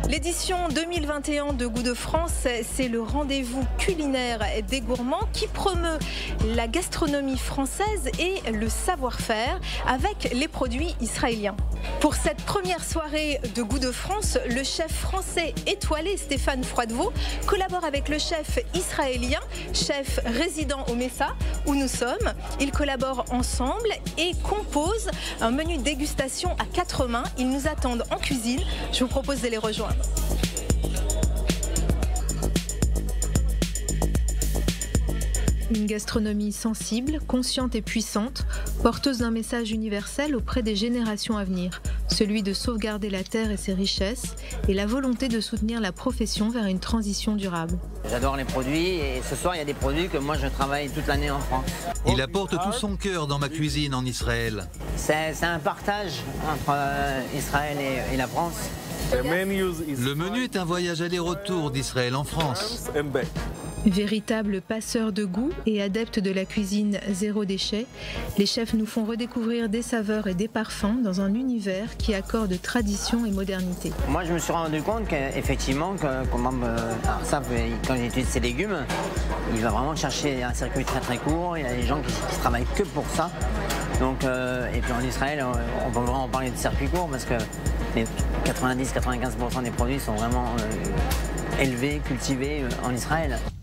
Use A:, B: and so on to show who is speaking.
A: L'édition 2021 de Goût de France, c'est le rendez-vous culinaire des gourmands qui promeut la gastronomie française et le savoir-faire avec les produits israéliens. Pour cette première soirée de Goût de France, le chef français étoilé Stéphane Froidevaux collabore avec le chef israélien, chef résident au Messa, où nous sommes. Ils collaborent ensemble et composent un menu de dégustation à 4 mains. Ils nous attendent en cuisine. Je vous propose de les rejoindre. Une gastronomie sensible, consciente et puissante, porteuse d'un message universel auprès des générations à venir, celui de sauvegarder la terre et ses richesses, et la volonté de soutenir la profession vers une transition durable.
B: J'adore les produits et ce soir il y a des produits que moi je travaille toute l'année en France.
C: Il apporte tout son cœur dans ma cuisine en Israël.
B: C'est un partage entre Israël et la France.
C: Le menu est un voyage aller-retour d'Israël en France.
A: Véritables passeurs de goût et adeptes de la cuisine zéro déchet, les chefs nous font redécouvrir des saveurs et des parfums dans un univers qui accorde tradition et modernité.
B: Moi je me suis rendu compte qu'effectivement, quand j'étudie ces légumes, il va vraiment chercher un circuit très court, il y a des gens qui travaillent que pour ça. Donc, et puis en Israël, on peut vraiment parler de circuit court parce que 90-95% des produits sont vraiment élevés, cultivés en Israël.